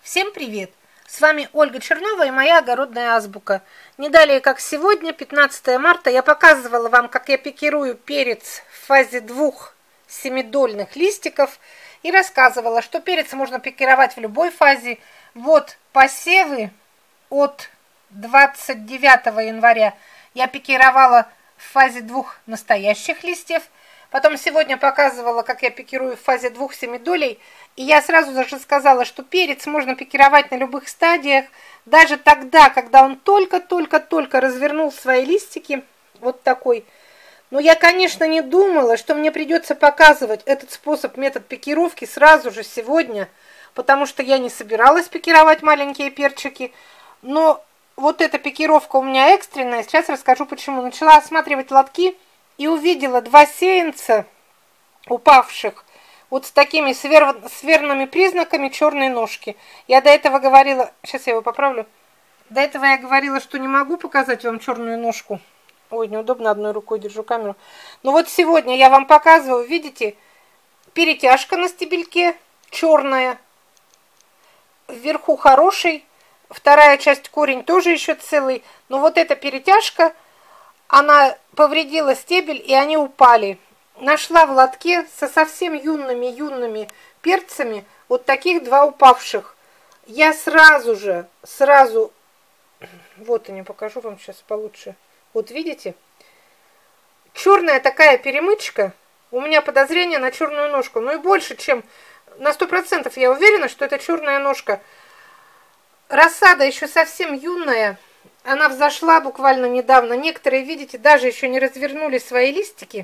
Всем привет! С вами Ольга Чернова и моя огородная азбука. Не далее, как сегодня, 15 марта, я показывала вам, как я пикирую перец в фазе 2 семидольных листиков и рассказывала, что перец можно пикировать в любой фазе. Вот посевы от 29 января я пикировала в фазе 2 настоящих листьев. Потом сегодня показывала, как я пикирую в фазе 2 семидолей. И я сразу же сказала, что перец можно пикировать на любых стадиях, даже тогда, когда он только-только развернул свои листики, вот такой. Но я, конечно, не думала, что мне придется показывать этот способ, метод пикировки сразу же сегодня, потому что я не собиралась пикировать маленькие перчики. Но вот эта пикировка у меня экстренная, сейчас расскажу почему. Начала осматривать лотки и увидела два сеянца упавших, вот с такими свернными признаками черной ножки. Я до этого говорила, сейчас я его поправлю, до этого я говорила, что не могу показать вам черную ножку. Ой, неудобно, одной рукой держу камеру. Но вот сегодня я вам показываю, видите, перетяжка на стебельке черная, вверху хороший, вторая часть корень тоже еще целый, но вот эта перетяжка, она повредила стебель, и они упали. Нашла в лотке со совсем юными перцами вот таких два упавших. Я сразу, вот они, покажу вам сейчас получше. Вот видите? Черная такая перемычка. У меня подозрение на черную ножку. Ну и больше, чем на 100% я уверена, что это черная ножка. Рассада еще совсем юная. Она взошла буквально недавно. Некоторые, видите, даже еще не развернули свои листики.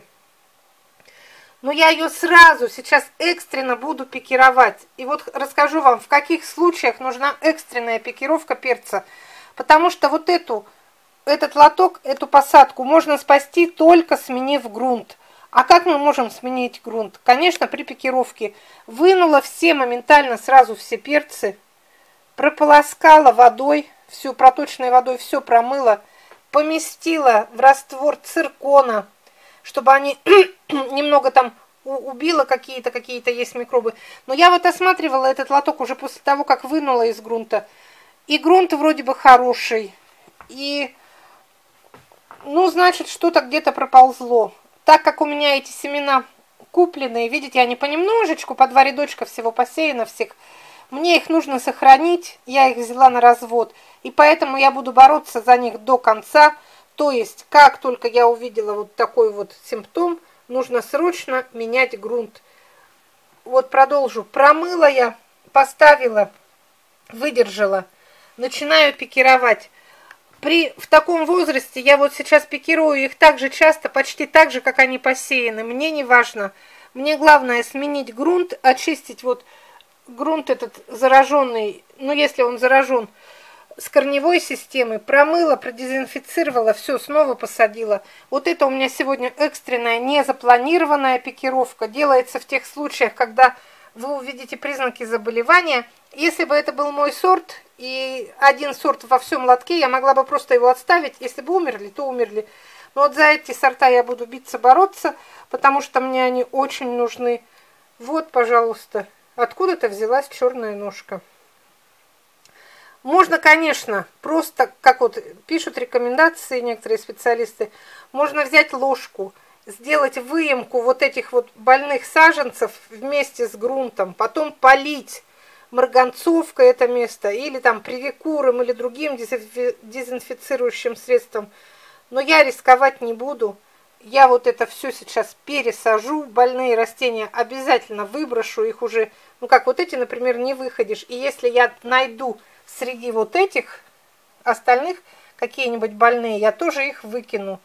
Но я ее сразу сейчас экстренно буду пикировать. И вот расскажу вам, в каких случаях нужна экстренная пикировка перца. Потому что вот этот лоток, эту посадку можно спасти, только сменив грунт. А как мы можем сменить грунт? Конечно, при пикировке. Вынула моментально сразу все перцы. Прополоскала водой, всю проточной водой, все промыла. Поместила в раствор циркона, чтобы они немного там убило какие-то есть микробы. Но я вот осматривала этот лоток уже после того, как вынула из грунта. И грунт вроде бы хороший. И, ну, значит, что-то где-то проползло. Так как у меня эти семена купленные, видите, они понемножечку, по 2 рядочка всего посеяно всех. Мне их нужно сохранить, я их взяла на развод. И поэтому я буду бороться за них до конца. То есть, как только я увидела вот такой вот симптом, нужно срочно менять грунт. Вот продолжу. Промыла я, поставила, выдержала. Начинаю пикировать. В таком возрасте я вот сейчас пикирую их так же часто, почти так же, как они посеяны. Мне не важно. Мне главное сменить грунт, очистить вот грунт этот зараженный, ну если он заражен, с корневой системы, промыла, продезинфицировала, все, снова посадила. Вот это у меня сегодня экстренная, незапланированная пикировка. Делается в тех случаях, когда вы увидите признаки заболевания. Если бы это был мой сорт, и один сорт во всем лотке, я могла бы просто его отставить. Если бы умерли, то умерли. Но вот за эти сорта я буду биться, бороться, потому что мне они очень нужны. Вот, пожалуйста, откуда-то взялась черная ножка. Можно, конечно, просто, как вот пишут рекомендации некоторые специалисты, можно взять ложку, сделать выемку вот этих вот больных саженцев вместе с грунтом, потом полить марганцовкой это место, или там привикуром, или другим дезинфицирующим средством. Но я рисковать не буду. Я вот это все сейчас пересажу, больные растения обязательно выброшу, их уже, ну как вот эти, например, не выходишь. И если я найду среди вот этих остальных какие-нибудь больные, я тоже их выкину.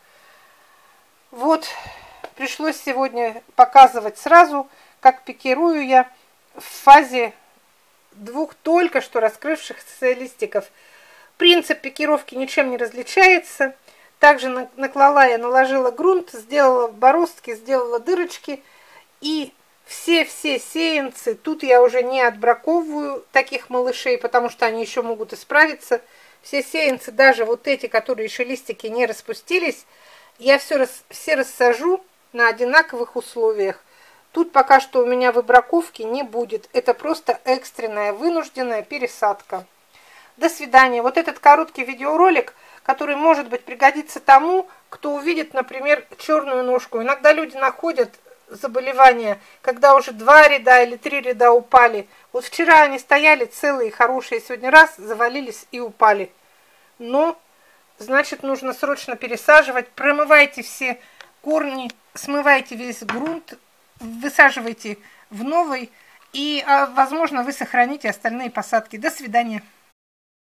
Вот, пришлось сегодня показывать сразу, как пикирую я в фазе 2 только что раскрывшихся листиков. Принцип пикировки ничем не различается. Также наложила грунт, сделала бороздки, сделала дырочки. И все сеянцы, тут я уже не отбраковываю таких малышей, потому что они еще могут исправиться. Все сеянцы, даже вот эти, которые еще листики не распустились, я все рассажу на одинаковых условиях. Тут пока что у меня выбраковки не будет. Это просто экстренная, вынужденная пересадка. До свидания. Вот этот короткий видеоролик, который, может быть, пригодится тому, кто увидит, например, черную ножку. Иногда люди находят заболевания, когда уже 2 ряда или 3 ряда упали. Вот вчера они стояли целые, хорошие, сегодня раз завалились и упали. Но, значит, нужно срочно пересаживать. Промывайте все корни, смывайте весь грунт, высаживайте в новый. И, возможно, вы сохраните остальные посадки. До свидания.